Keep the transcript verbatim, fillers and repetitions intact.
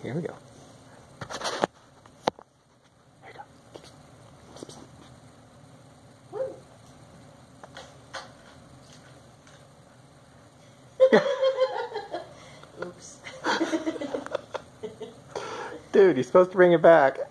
Here we go. Here you go. Oops. Dude, you're supposed to bring it back.